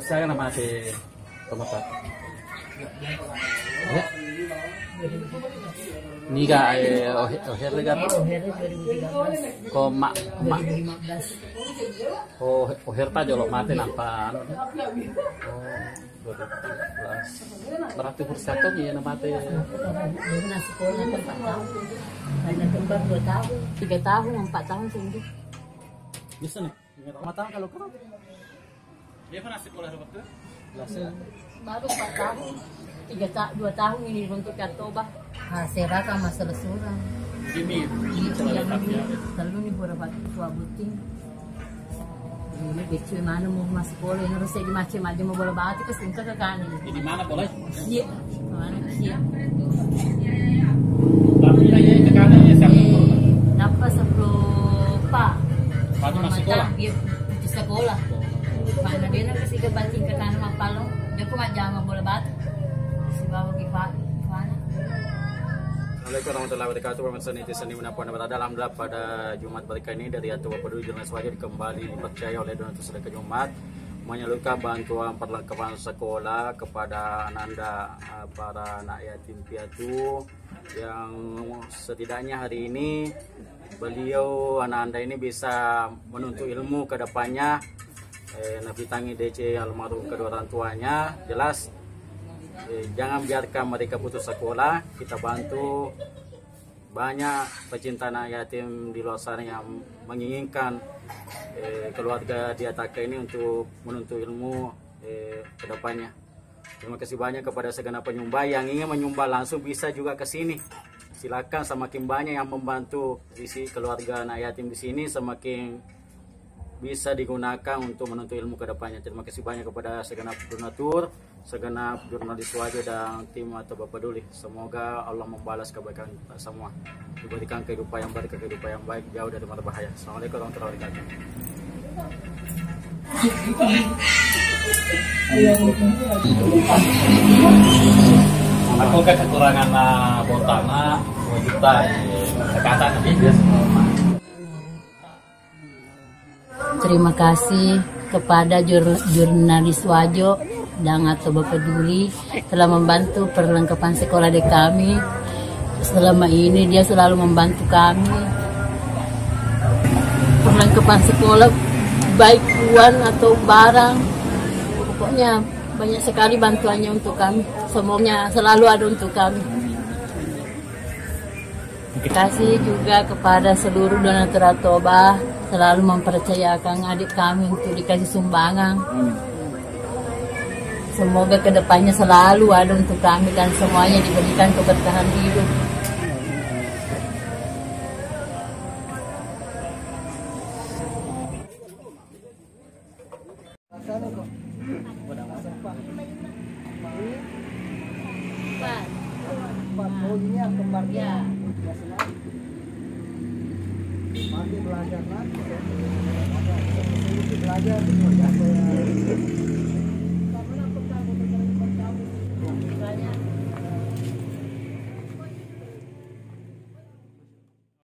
saya nama si Tomatat. Ya. Niga oher legat. Ko mak 2015. oher ta jolok mati nampan. 12. Berarti persatu ya mati. Pernah sekolah 4 tahun. Ada tempat 2 tahun, 3 tahun, 4 tahun sendiri. Bisa nih. Matang kalau kau. Dia pernah sekolah waktu? Baru 4 tahun. 2 tahun ini untuk Katoba. Seraka masalah surang. Ini Yang selalu nih beberapa tua buting. Ini kecil mana mau masuk sekolah, ini harus di macam aja mau bola batu ke sini ke kanan. di mana boleh? Iya, mana iya. Tapi ya ke kanan ya siapa? Napa seberapa? Pagi masuk sekolah. Dia di sekolah. Mana dia nak kasih ke bating ke kanan mapalong. Dia kok jangan bola batu. Si bawa gimana? Assalamualaikum warahmatullahi wabarakatuh. Pemirsa netizen dimanapun Anda berada, alhamdulillah pada Jumat berkah ini dari Atua Peduli Jurnalis Wajib kembali dipercaya oleh donatur sedekah Jumat menyalurkan bantuan perlengkapan sekolah kepada Anda para anak yatim piatu yang setidaknya hari ini beliau anak Anda ini bisa menuntut ilmu ke depannya. Nabi tangi DC almarhum kedua orang tuanya, jelas jangan biarkan mereka putus sekolah. Kita bantu, banyak pecinta anak yatim di luar sana yang menginginkan keluarga di Ataka ini untuk menuntut ilmu ke depannya. Terima kasih banyak kepada segenap penyumbang yang ingin menyumbang langsung bisa juga ke sini. Silakan, semakin banyak yang membantu visi keluarga anak yatim di sini semakin bisa digunakan untuk menuntut ilmu ke depannya. Terima kasih banyak kepada segenap donatur, segenap jurnalis Wajib dan tim Atua Peduli. Semoga Allah membalas kebaikan kita semua, diberikan kehidupan yang baik, kehidupan yang baik, jauh dari mara bahaya. Assalamualaikum warahmatullahi wabarakatuh. Aku ke kekurangan botana 2 juta kata tapi Terima kasih kepada jurnalis Wajo dan Atua Peduli telah membantu perlengkapan sekolah di kami. Selama ini dia selalu membantu kami. Perlengkapan sekolah baik uang atau barang, pokoknya banyak sekali bantuannya untuk kami. Semuanya selalu ada untuk kami. Terima kasih juga kepada seluruh donatur Atoba selalu mempercayakan adik kami untuk dikasih sumbangan. Semoga kedepannya selalu ada untuk kami dan semuanya diberikan keberkahan hidup. Masih belajar lagi, belajar